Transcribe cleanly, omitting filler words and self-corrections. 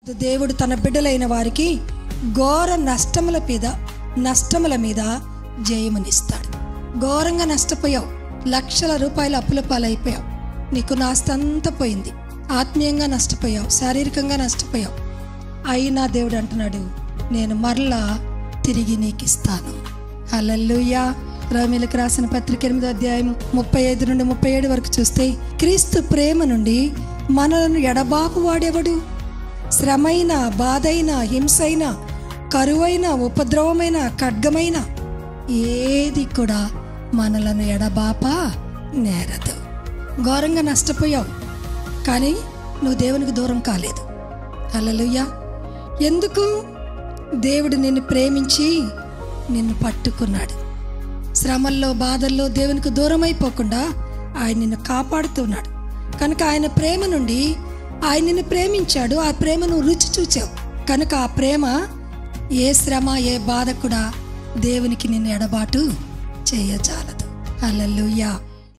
దేవుడు తన బిడ్డలైన వారికి ఘోర నష్టముల మీద జయమునిస్తాడు. ఘోరంగా నష్టపోయావు, లక్షల రూపాయల అప్పుల పాలైపోయావు, నీకు నాస్తంతా పోయింది, ఆత్మీయంగా నష్టపోయావు, శారీరకంగా నష్టపోయావు. అయినా దేవుడు అంటున్నాడు, నేను మరలా తిరిగి నీకు ఇస్తాను. హల్లెలూయా. రోమీయులకు రాసిన పత్రిక 8వ అధ్యాయం 35 నుండి 37 వరకు చూస్తే, క్రీస్తు ప్రేమ నుండి మనలను ఎడబాపు వాడెవడు? శ్రమైన, బాధైన, హింసైన, కరువైన, ఉపద్రవమైన, ఖడ్గమైన ఏది కూడా మనలను ఎడబాప నేరదు. ఘోరంగా నష్టపోయావు, కానీ నువ్వు దేవునికి దూరం కాలేదు. హల్లెలూయా. ఎందుకు? దేవుడు నిన్ను ప్రేమించి నిన్ను పట్టుకున్నాడు. శ్రమల్లో, బాధల్లో దేవునికి దూరం అయిపోకుండా ఆయన నిన్ను కాపాడుతున్నాడు. కనుక ఆయన ప్రేమ నుండి ఆయన నిన్ను ప్రేమించాడు. ఆ ప్రేమను రుచి చూచావు కనుక ఆ ప్రేమ, ఏ శ్రమ, ఏ బాధ కూడా దేవునికి నిన్ను ఎడబాటు చేయజాలదు. హల్లెలూయా.